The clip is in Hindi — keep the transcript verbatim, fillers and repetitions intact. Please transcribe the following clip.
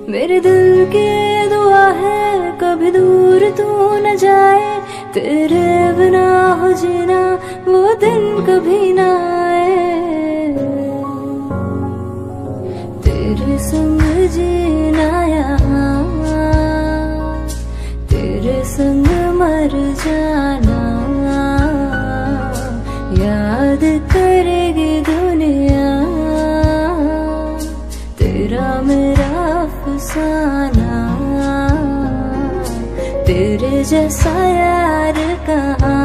मेरे दिल की दुआ है कभी दूर तू न जाए, तेरे बिना हो जीना वो दिन कभी ना आए। तेरे संग जीना यहाँ, तेरे संग मर जाना, याद करेगी दुनिया तेरा मेरा अफसाना। तेरे जैसा यार कहाँ